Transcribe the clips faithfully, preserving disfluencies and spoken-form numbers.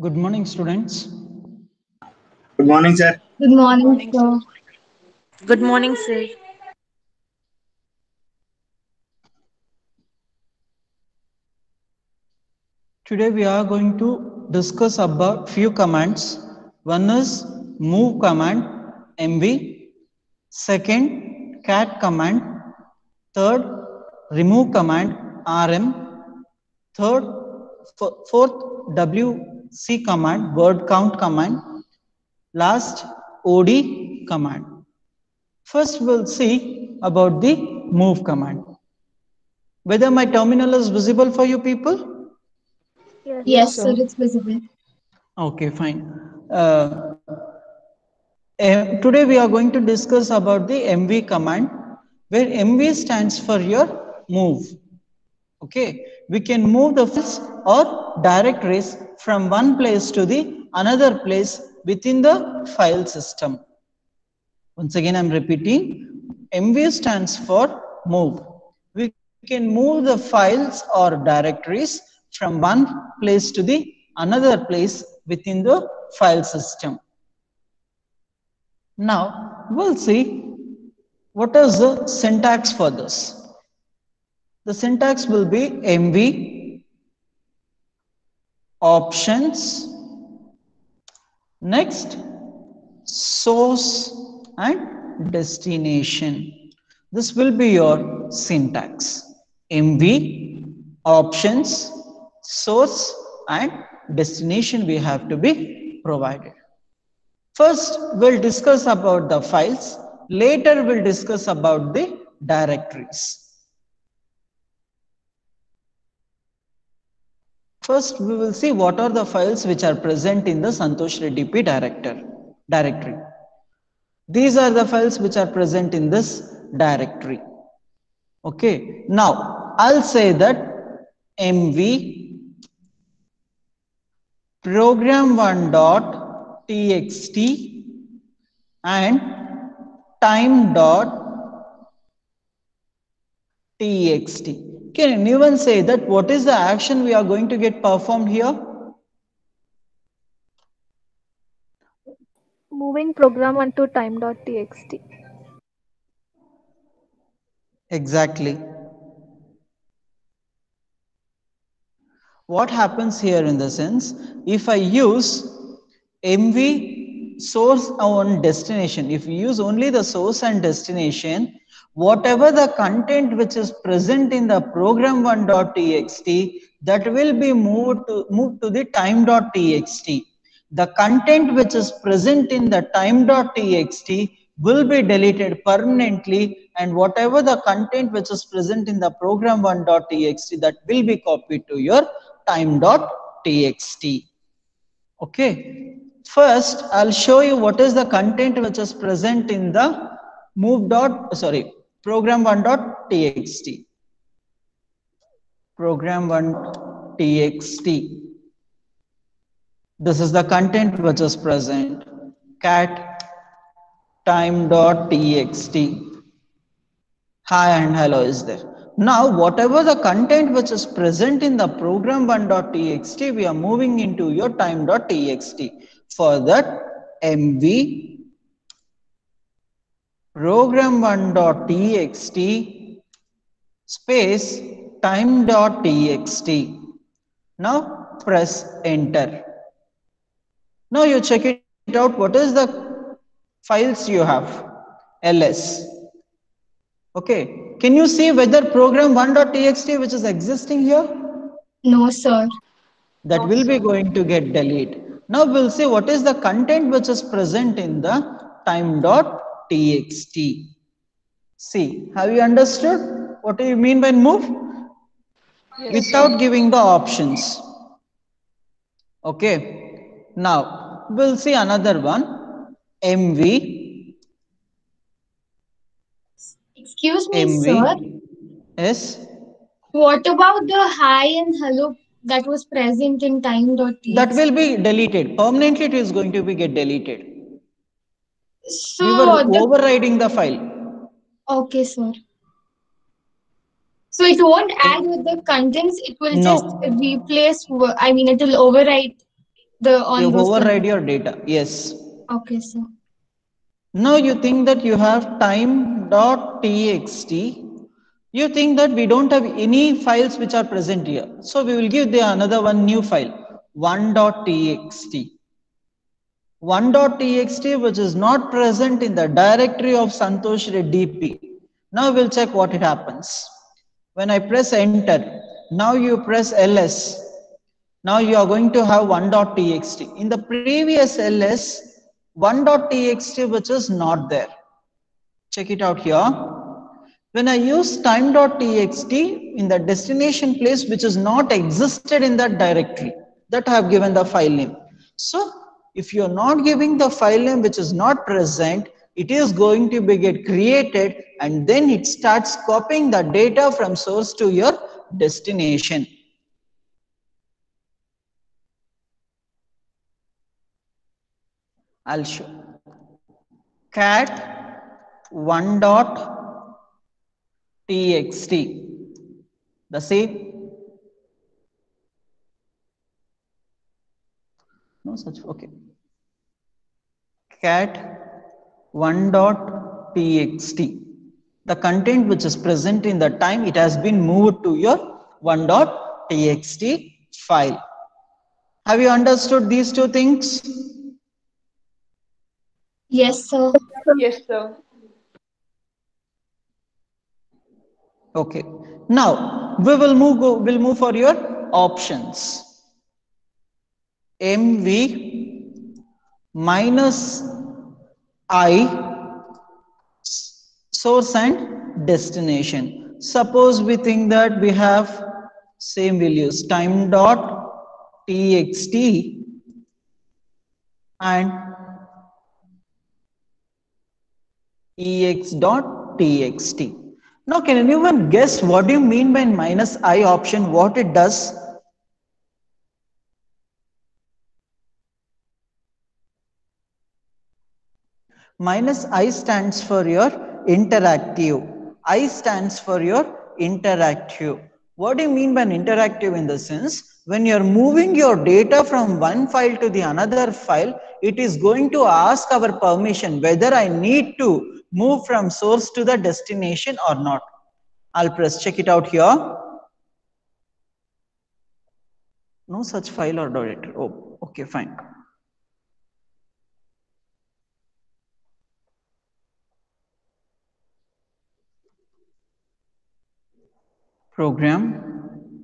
Good morning, students. Good morning, sir. Good morning, sir. Good morning, sir. Today we are going to discuss about few commands. One is move command, M V. Second, cat command. Third, remove command, R M. Third, fourth, W C command, word count command. Last, O D command. First, we'll see about the move command. Whether my terminal is visible for you people? Yes, Yes, sir. sir, it's visible. Okay, fine. Uh, eh, today we are going to discuss about the M V command, where M V stands for your move. Okay, we can move the files or directories from one place to the another place within the file system. Once again, I'm repeating, M V stands for move. We can move the files or directories from one place to the another place within the file system. Now, we'll see what is the syntax for this. The syntax will be M V, options, next, source and destination. This will be your syntax. M V, options, source and destination we have to be provided. First, we'll discuss about the files. Later, we'll discuss about the directories. First, we will see what are the files which are present in the Santosh Reddy P director, directory. These are the files which are present in this directory. Okay, now I'll say that M V program one dot T X T and time dot T X T. Can anyone say that what is the action we are going to get performed here? Moving program onto time.txt. Exactly. What happens here in the sense, if I use M V source on destination, if we use only the source and destination, whatever the content which is present in the program one dot T X T, that will be moved to moved to the time dot T X T. The content which is present in the time dot T X T will be deleted permanently, and whatever the content which is present in the program one dot T X T, that will be copied to your time dot T X T. Okay, first I'll show you what is the content which is present in the move dot sorry program one dot T X T. Program one T X T. This is the content which is present. Cat time dot T X T. Hi and hello is there. Now, whatever the content which is present in the program one dot T X T, we are moving into your time dot T X T. For that, M V program one dot T X T space time dot T X T. Now, press enter. Now, you check it out. What is the files you have? L S. Okay, can you see whether program one dot T X T which is existing here? No, sir. That will be going to get deleted. Now we'll see what is the content which is present in the time dot T X T. See, have you understood what do you mean by move? Yes, Without sir. giving the options. Okay, now we'll see another one. M V, Excuse me, M sir. V, yes. What about the hi and hello that was present in That time.txt? will be deleted. Permanently it is going to be get deleted. We were So the overriding the file. okay, sir. So it won't add with M the contents. It will just no, replace. wo- I mean, it will overwrite. The all You those override con- your data. Yes. Okay, sir. Now you think that you have time.txt. You think that we don't have any files which are present here. So we will give the another one new file, one.txt. one.txt which is not present in the directory of Santosh Reddy P. Now we'll check what it happens. When I press enter, now you press L S. Now you are going to have one.txt. In the previous L S, one.txt which is not there. Check it out here. When I use time.txt in the destination place which is not existed in that directory, that I have given the file name. So if you are not giving the file name which is not present, it is going to be get created and then it starts copying the data from source to your destination. I'll show. Cat one.txt. The same. No such. Okay. Cat one.txt. The content which is present in the time, it has been moved to your one.txt file. Have you understood these two things? Yes, sir. Yes, sir. Okay. Now we will move. Go, we'll move for your options. M V minus I source and destination. Suppose we think that we have same values time dot txt and ex dot txt. Now can anyone guess what do you mean by minus I option, what it does? Minus I stands for your interactive. I stands for your interactive. What do you mean by interactive in the sense? When you're moving your data from one file to the another file, it is going to ask our permission whether I need to move from source to the destination or not. I'll press check it out here. No such file or directory. Oh, okay, fine. Program,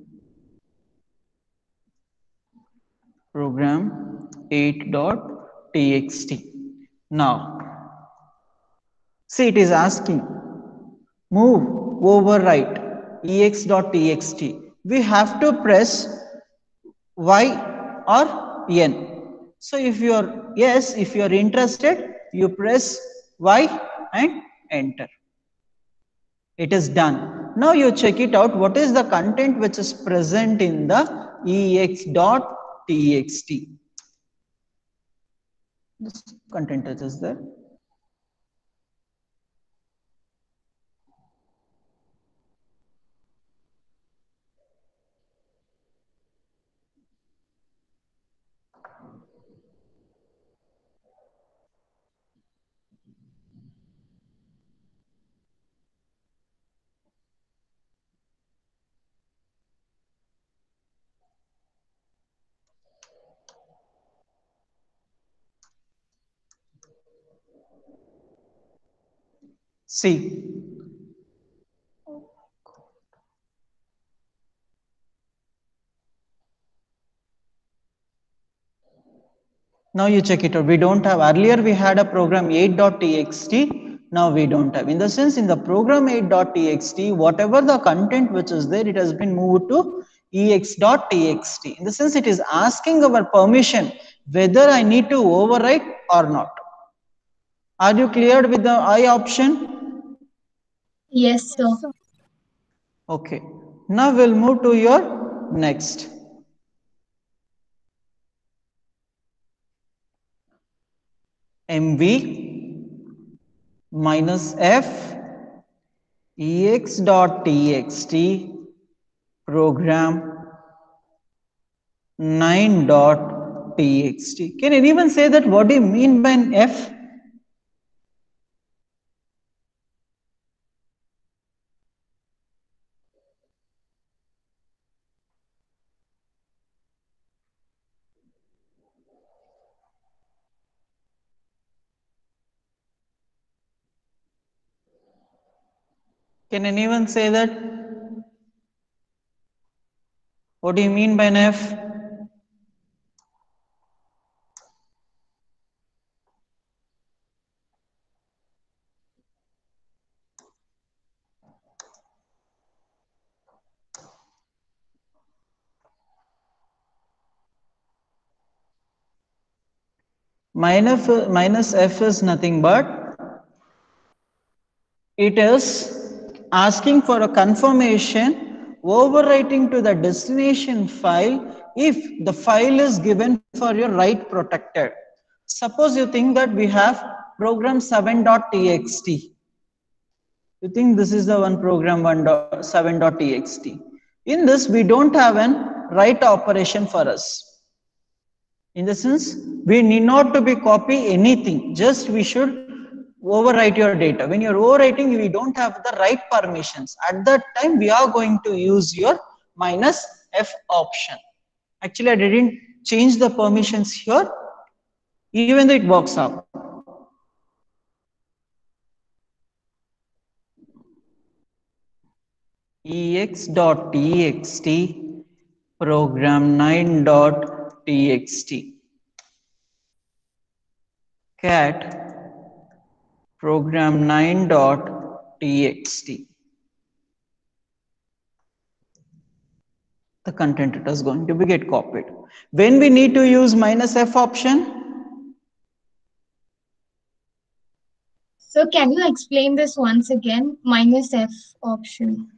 program eight.txt. Now, see, it is asking move, overwrite, ex.txt. We have to press Y or N. So if you are, yes, if you are interested, you press Y and enter. It is done. Now you check it out. What is the content which is present in the ex.txt? This content is there. See, now you check it out. We don't have, earlier we had a program eight.txt. Now we don't have. In the sense, in the program eight.txt, whatever the content which is there, it has been moved to ex.txt. In the sense, it is asking our permission whether I need to overwrite or not. Are you cleared with the I option? Yes, sir. Okay. Now we'll move to your next. M V minus F ex.txt program nine.txt. txt. Can anyone say that what do you mean by an f? Can anyone say that? What do you mean by an f? Minus, minus f is nothing but it is asking for a confirmation overwriting to the destination file if the file is given for your write protected. Suppose you think that we have program seven.txt. You think this is the one program seven.txt. In this, we don't have an write operation for us. In the sense, we need not to be copy anything, just we should overwrite your data. When you're overwriting, we don't have the write permissions. At that time, we are going to use your minus f option. Actually, I didn't change the permissions here, even though it works out. ex.txt program nine.txt cat program nine.txt. The content it is going to be get copied. When we need to use minus f option? So can you explain this once again? Minus F option.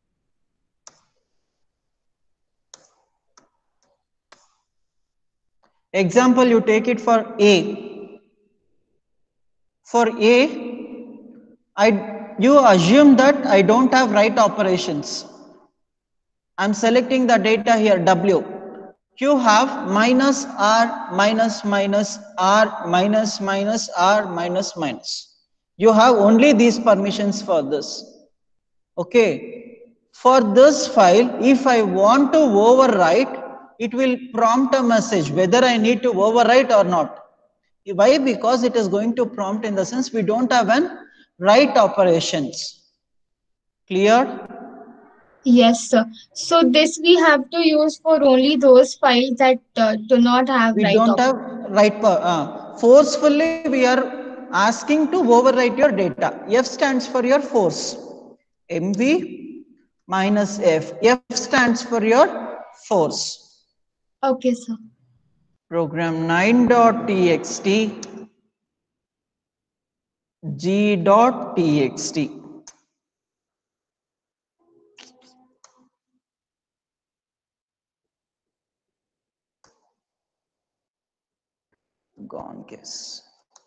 Example, you take it for A. For A, I you assume that I don't have write operations. I'm selecting the data here, W. You have minus R, minus, minus, R, minus, minus, R, minus, minus. You have only these permissions for this. Okay. For this file, if I want to overwrite, it will prompt a message whether I need to overwrite or not. Why? Because it is going to prompt in the sense we don't have an write operations. Clear? Yes, sir. So this we have to use for only those files that uh, do not have We write don't option. have write. Uh, forcefully, we are asking to overwrite your data. F stands for your force. M V minus F. F stands for your force. Okay, sir. Program nine.txt g.txt. Gone guess.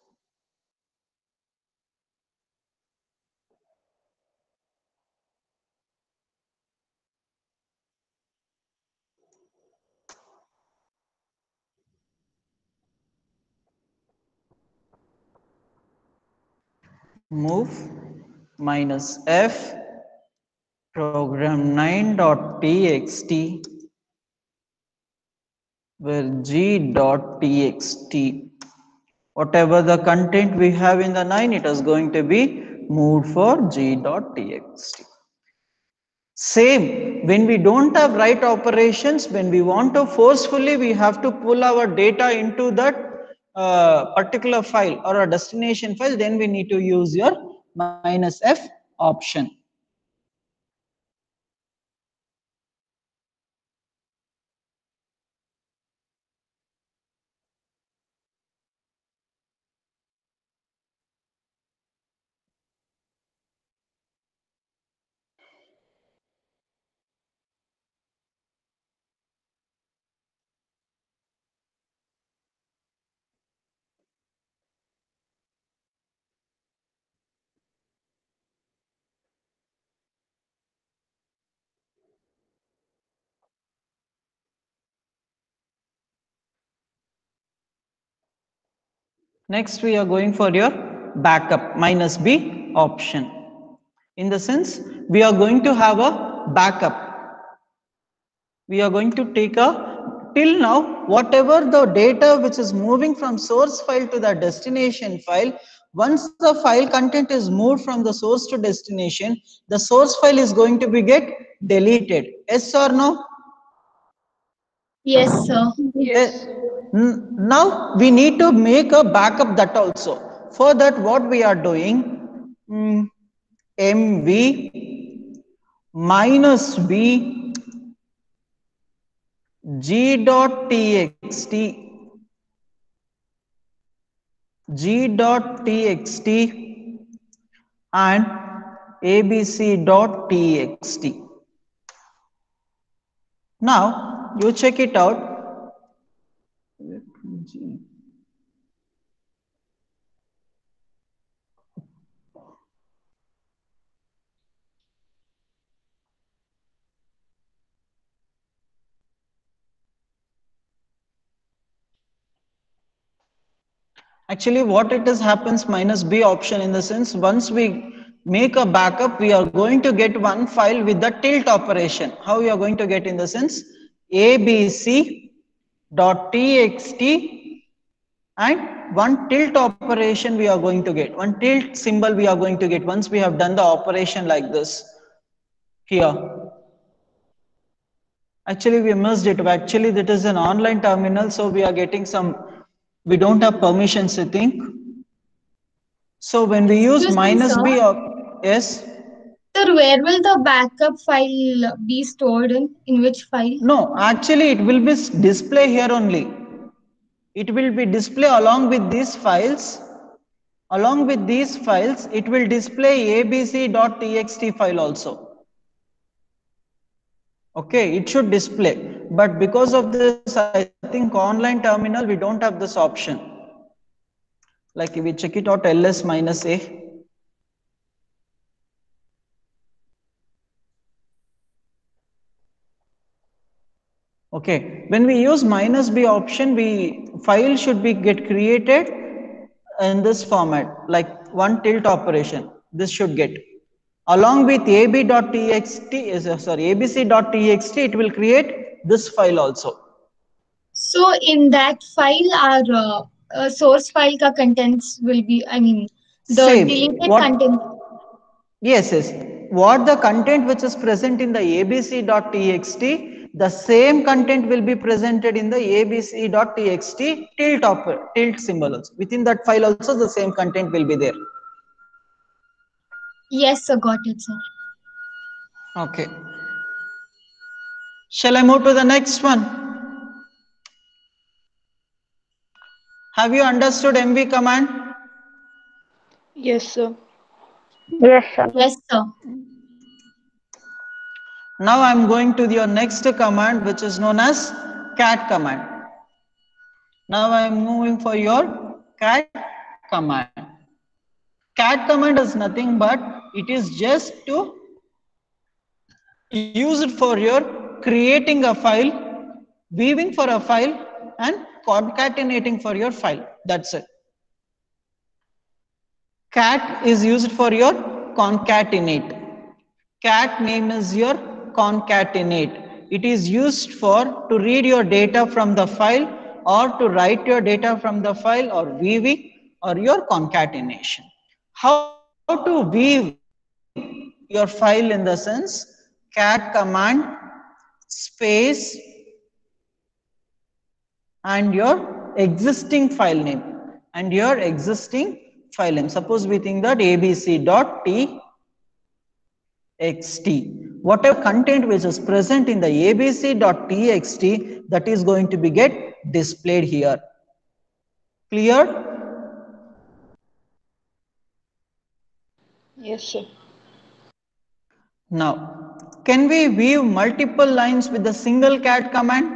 Move minus F program nine.txt where g.txt, whatever the content we have in the nine, it is going to be moved for g.txt. Same, when we don't have write operations, when we want to forcefully, we have to pull our data into that uh, particular file or a destination file, then we need to use your minus F option. Next, we are going for your backup, minus B option. In the sense, we are going to have a backup. We are going to take a, till now, whatever the data which is moving from source file to the destination file, once the file content is moved from the source to destination, the source file is going to be get deleted. Yes or no? Yes, sir. Yes. N- Now we need to make a backup that also. For that, what we are doing, mm, M V minus B G dot txt G dot txt and abc dot txt. Now you check it out. Actually, what it is happens minus B option, in the sense, once we make a backup, we are going to get one file with the tilt operation. How we are going to get, in the sense, abc dot txt and one tilt operation we are going to get, one tilt symbol we are going to get once we have done the operation like this here. Actually, we missed it. Actually, that is an online terminal, so we are getting some, we don't have permissions, I think. So when we use Excuse me, minus sir. B, or yes, Sir, where will the backup file be stored in? In which file? no, actually it will be display here only. It will be display along with these files. Along with these files, it will display abc dot txt file also. Okay, it should display, but because of this, I think online terminal, we don't have this option. Like if we check it out, ls minus a. Okay, when we use minus B option, we file should be get created in this format, like one tilt operation. This should get along with ab.txt is uh, sorry abc.txt. It will create this file also. So in that file, our uh, uh, source file ka contents will be, I mean, the Same. deleted What? content. Yes, yes. What the content which is present in the abc.txt, the same content will be presented in the abc.txt tilt op tilt symbol also. Within that file also the same content will be there. Yes, sir, got it, sir. Okay. Shall I move to the next one? Have you understood M V command? Yes, sir. Yes, sir. Yes, sir. Now I am going to your next command, which is known as cat command. Now I am moving for your cat command. Cat command is nothing but it is just to use it for your creating a file, weaving for a file, and concatenating for your file. That's it. Cat is used for your concatenate. Cat name is your concatenate. It is used for to read your data from the file or to write your data from the file or weaving or your concatenation. How to weave your file, in the sense, cat command space and your existing file name and your existing file name. Suppose we think that abc.txt, whatever content which is present in the abc.txt, that is going to be get displayed here. Clear? Yes, sir. Now, can we weave multiple lines with the single cat command?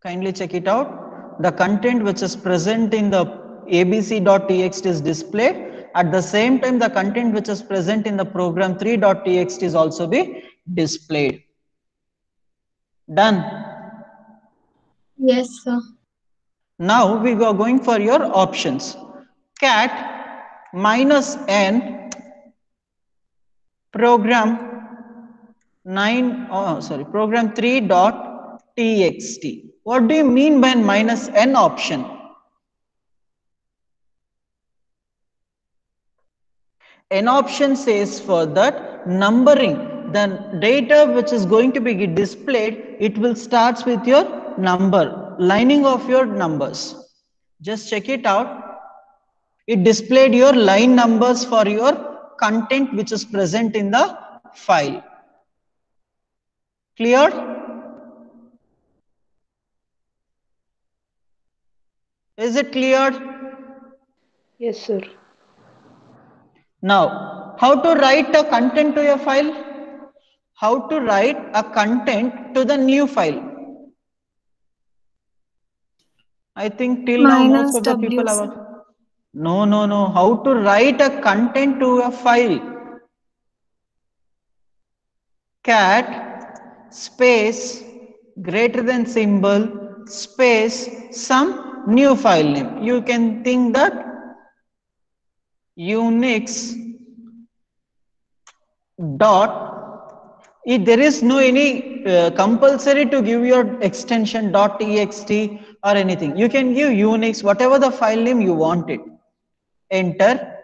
Kindly check it out. The content which is present in the abc.txt is displayed. At the same time, the content which is present in the program three.txt is also be displayed. Done. Yes, sir. Now we are going for your options. Cat minus n program nine, oh sorry, program three dot txt. What do you mean by minus n option? N option says for that numbering, the data which is going to be displayed, it will start with your number, lining of your numbers. Just check it out. It displayed your line numbers for your content which is present in the file. Clear? Is it clear? Yes, sir. Now, how to write a content to your file? How to write a content to the new file? I think till now most of the people have. No, no, no. How to write a content to a file? Cat space greater than symbol space some new file name. You can think that Unix dot, if there is no any uh, compulsory to give your extension .txt or anything. You can give Unix, whatever the file name you want it. Enter.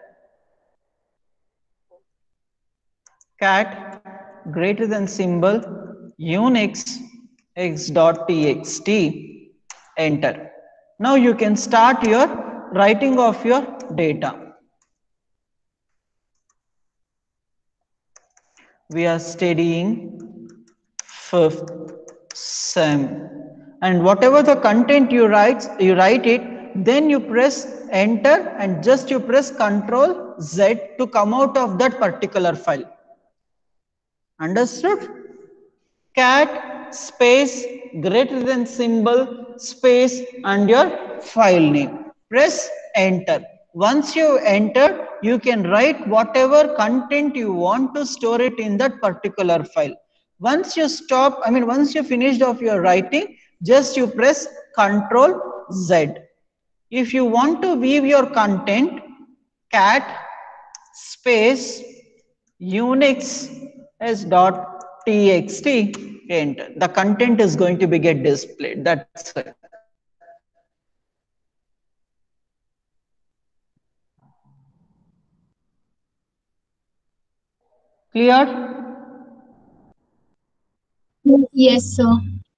Cat greater than symbol Unix x.txt. Enter. Now you can start your writing of your data. We are studying fifth sem, and whatever the content you write, you write it, then you press enter and just you press Control Z to come out of that particular file. Understood? Cat space greater than symbol space and your file name. Press enter. Once you enter, you can write whatever content you want to store it in that particular file. Once you stop, I mean, once you finished off your writing, just you press Control Z. If you want to view your content, cat space Unix as dot txt, enter. The content is going to be get displayed. That's it. Clear? Yes, sir.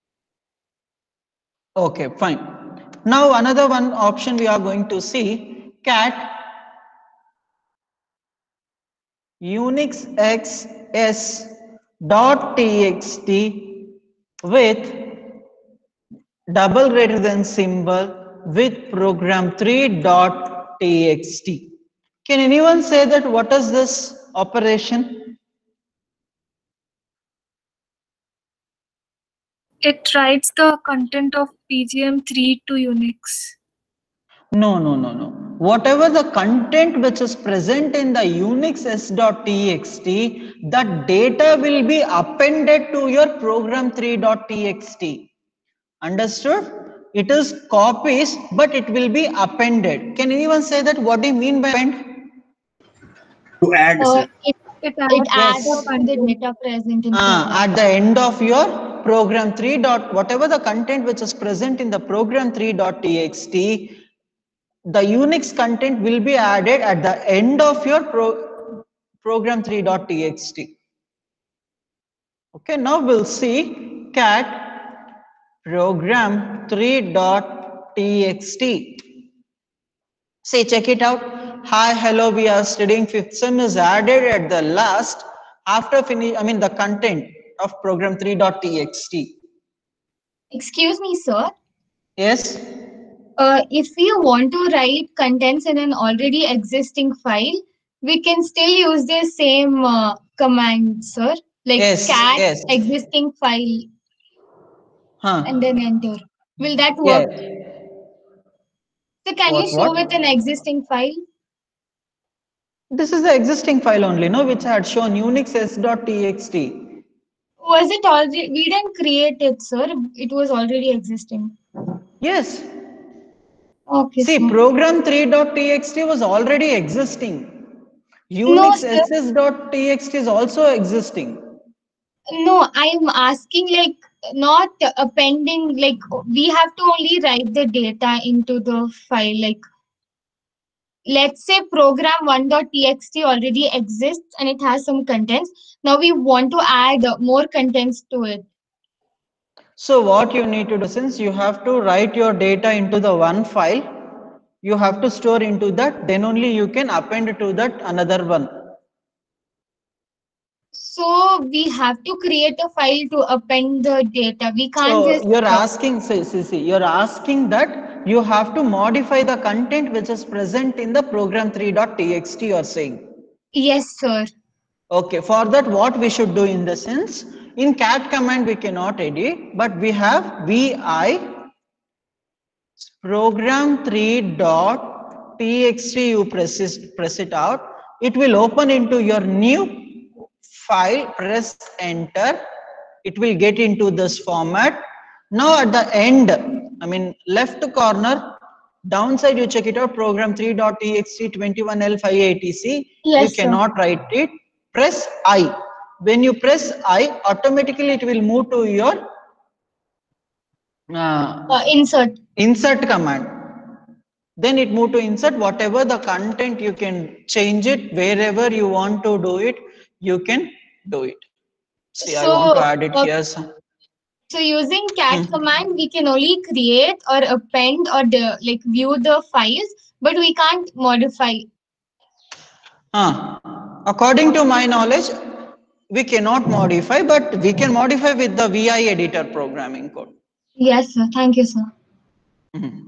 Okay, fine. Now another one option we are going to see, cat Unix xs dot txt with double greater than symbol with program three dot txt. Can anyone say that what is this operation? It writes the content of P G M three to Unix. No, no, no, no. Whatever the content which is present in the Unix s.txt, that data will be appended to your program three dot txt. Understood? It is copies, but it will be appended. Can anyone say that what do you mean by append? To add, Uh, sir. it, It it adds Yes. upon the data present in Ah, program. at the end of your program three dot, whatever the content which is present in the program three dot txt, the Unix content will be added at the end of your pro, program three dot txt. Okay, now we'll see cat program three dot txt. Say, check it out. Hi, hello, we are studying fifth sem is added at the last after finish, I mean the content of program three dot txt. Excuse me, sir. Yes. Uh, if we want to write contents in an already existing file, we can still use the same uh, command, sir. Like Yes, cat yes. existing file Huh. and then enter. Will that Yeah. work? So can What, you show what? with an existing file? This is the existing file only, no, which had shown unix s.txt. Was it already? We didn't create it, sir. It was already existing. Yes. Okay, See, sir. program three.txt was already existing. No, Unix sir. ss.txt is also existing. No, I'm asking like not appending. Like we have to only write the data into the file. Like let's say program one.txt already exists and it has some contents. Now we want to add more contents to it. So what you need to do, since you have to write your data into the one file, you have to store into that, then only you can append to that another one. So we have to create a file to append the data. We can't So just. you're uh, asking, see, see, see, you're asking that you have to modify the content which is present in the program three.txt, you're saying. Yes, sir. Okay, for that what we should do in the sense, in cat command we cannot edit, but we have vi program three.txt, you press it, press it out, it will open into your new file, press enter, it will get into this format. Now at the end, I mean left corner, downside you check it out, program three.txt twenty-one L five eighty C, you Yes, sir. cannot write it, press I. When you press I, automatically it will move to your uh, Uh, insert. insert command. Then it move to insert, whatever the content you can change it, wherever you want to do it, you can do it. See, I want to So, add it uh, here. So, so using cat Hmm. command, we can only create or append or the, like view the files, but we can't modify. Uh, according to my knowledge, we cannot modify, but we can modify with the V I editor programming code. Yes, sir. Thank you, sir. Mhm.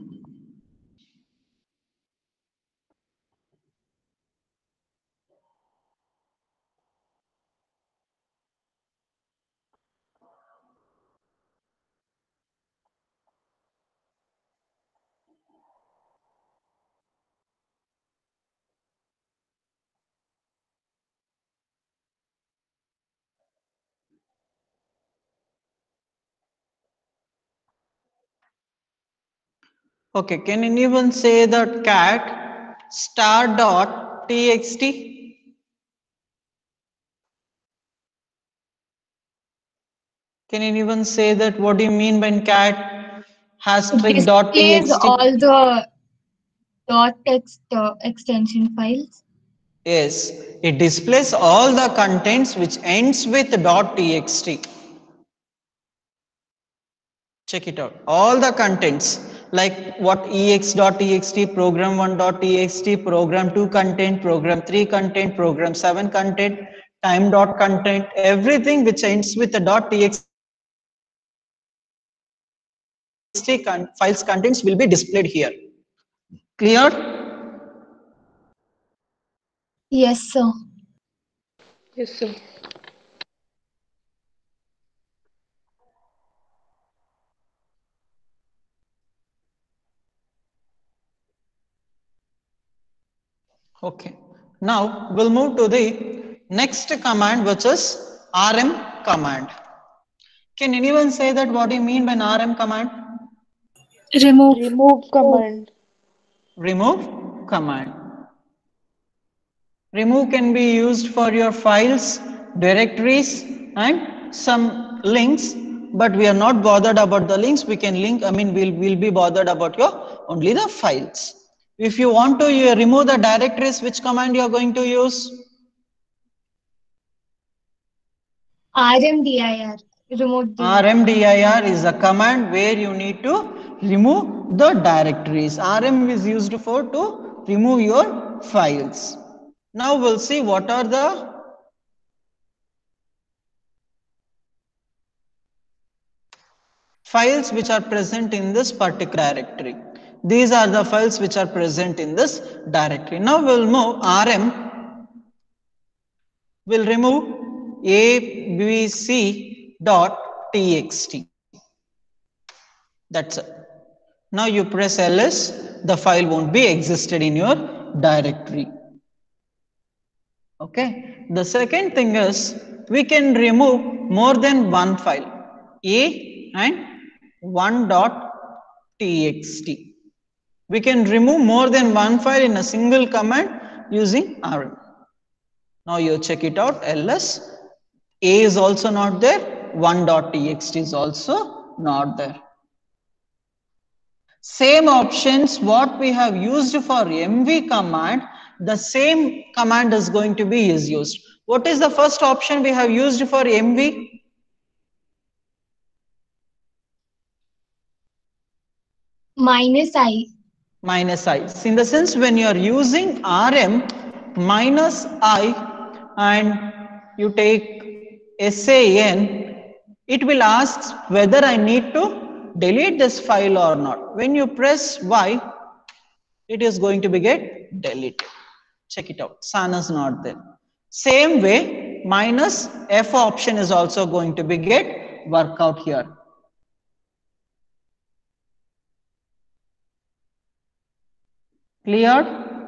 Okay, can anyone say that cat star dot txt? Can anyone say that what do you mean by cat has It strict dot displays all txt? the dot text uh, extension files. Yes, it displays all the contents which ends with .txt. Check it out. All the contents like what ex.txt, program one.txt, program two content, program three content, program seven content, time dot content, everything which ends with the .txt con files contents will be displayed here. Clear? Yes, sir. Yes, sir. Okay. Now we'll move to the next command, which is rm command. Can anyone say that what do you mean by an R M command? Remove. Remove command. Remove command. Remove can be used for your files, directories, and some links, but we are not bothered about the links. We can link, I mean, we'll, we'll be bothered about your only the files. If you want to uh, remove the directories, which command you are going to use? rmdir. Remote dir. rmdir is a command where you need to remove the directories. Rm is used for to remove your files. Now we'll see what are the files which are present in this particular directory. These are the files which are present in this directory. Now we'll move rm, will remove abc dot txt. That's it. Now you press L S, the file won't be existed in your directory. Okay. The second thing is we can remove more than one file, A and one dot T X T. We can remove more than one file in a single command using R M. Now you check it out, L S, A is also not there, one dot T X T is also not there. Same options what we have used for M V command, the same command is going to be is used. What is the first option we have used for M V? Minus I. Minus I. In the sense when you are using R M minus I and you take S A N, it will ask whether I need to delete this file or not. When you press Y, it is going to be get deleted. Check it out. S A N is not there. Same way, minus F option is also going to be get work out here. Clear?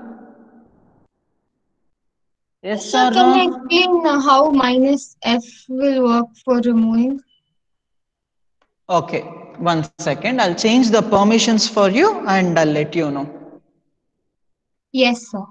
Yes Sir, or can you no? explain uh, how minus F will work for removing? Okay, one second. I'll change the permissions for you and I'll let you know. Yes, sir.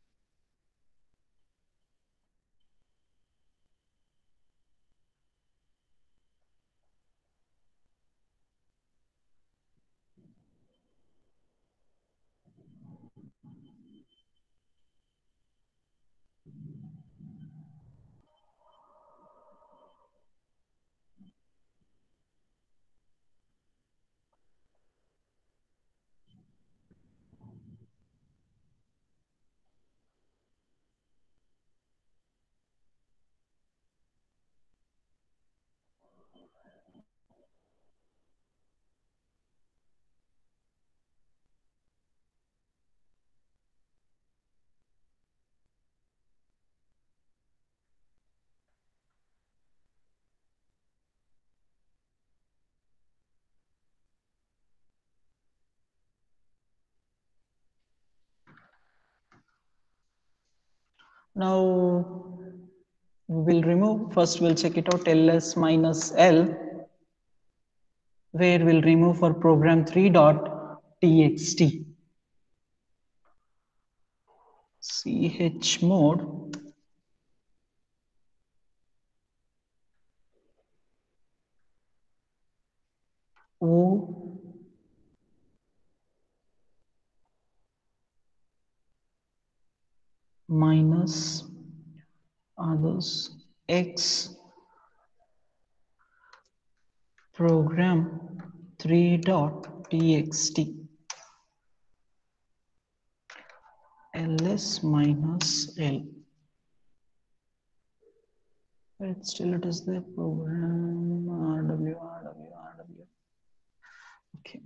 Now we will remove, first we'll check it out, L S minus L, where we'll remove for program three dot T X T. Chmod O minus others X program three dot T X T. L S minus L. But still it is the program R W, R W, R W. Okay.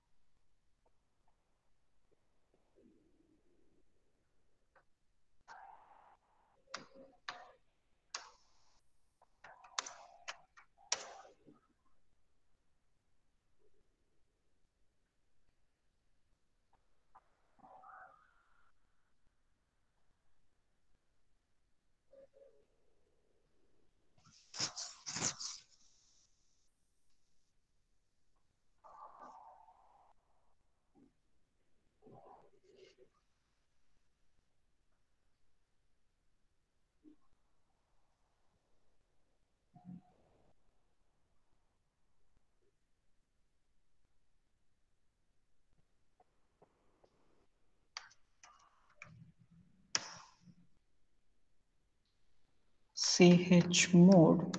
Chmod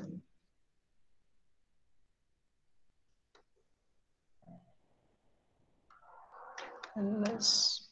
L S